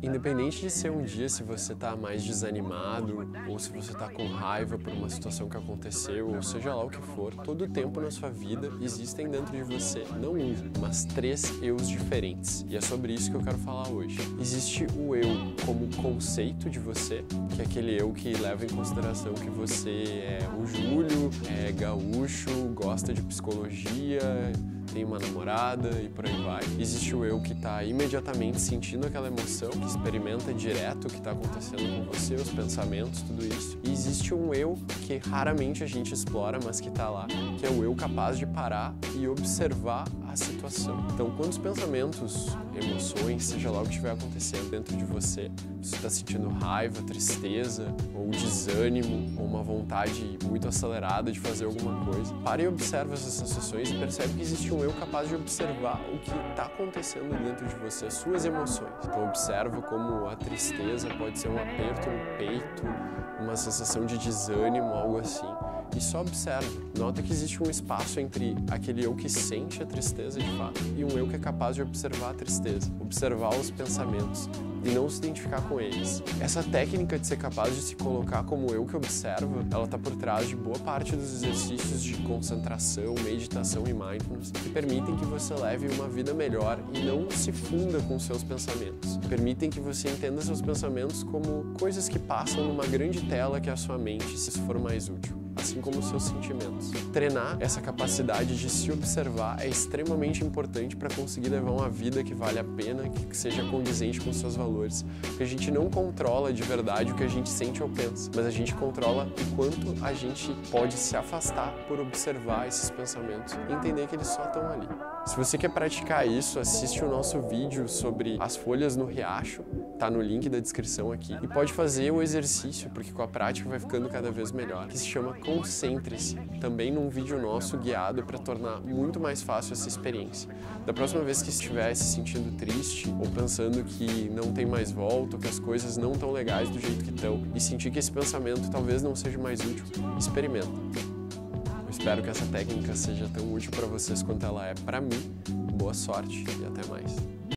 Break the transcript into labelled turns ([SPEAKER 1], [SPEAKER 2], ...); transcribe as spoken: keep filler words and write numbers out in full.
[SPEAKER 1] Independente de ser um dia se você tá mais desanimado ou se você tá com raiva por uma situação que aconteceu, ou seja lá o que for, todo tempo na sua vida existem dentro de você não um, mas três eus diferentes. E é sobre isso que eu quero falar hoje. Existe o eu como conceito de você, que é aquele eu que leva em consideração que você é o Júlio, é gaúcho, gosta de psicologia, tem uma namorada e por aí vai. Existe o eu que está imediatamente sentindo aquela emoção, que experimenta direto o que está acontecendo com você, os pensamentos, tudo isso. E existe um eu que raramente a gente explora, mas que está lá, que é o eu capaz de parar e observar a situação. Então, quando os pensamentos, emoções, seja lá o que estiver acontecendo dentro de você, você está sentindo raiva, tristeza, ou desânimo, ou uma vontade muito acelerada de fazer alguma coisa, pare e observe essas sensações e percebe que existe um eu capaz de observar o que está acontecendo dentro de você, as suas emoções. Então observa como a tristeza pode ser um aperto no peito, uma sensação de desânimo, algo assim. E só observa. Nota que existe um espaço entre aquele eu que sente a tristeza de fato e um eu que é capaz de observar a tristeza, observar os pensamentos e não se identificar com eles. Essa técnica de ser capaz de se colocar como eu que observa, ela está por trás de boa parte dos exercícios de concentração, meditação e mindfulness que permitem que você leve uma vida melhor e não se funda com seus pensamentos. Permitem que você entenda seus pensamentos como coisas que passam numa grande tela que é a sua mente, se isso for mais útil, assim como os seus sentimentos. Treinar essa capacidade de se observar é extremamente importante para conseguir levar uma vida que vale a pena, que seja condizente com seus valores. Porque a gente não controla de verdade o que a gente sente ou pensa, mas a gente controla o quanto a gente pode se afastar por observar esses pensamentos e entender que eles só estão ali. Se você quer praticar isso, assiste o nosso vídeo sobre as folhas no riacho, tá no link da descrição aqui, e pode fazer o exercício, porque com a prática vai ficando cada vez melhor, que se chama Concentre-se, também num vídeo nosso guiado para tornar muito mais fácil essa experiência. Da próxima vez que estiver se sentindo triste ou pensando que não tem mais volta, ou que as coisas não estão legais do jeito que estão, e sentir que esse pensamento talvez não seja mais útil, experimenta. Eu espero que essa técnica seja tão útil para vocês quanto ela é para mim. Boa sorte e até mais.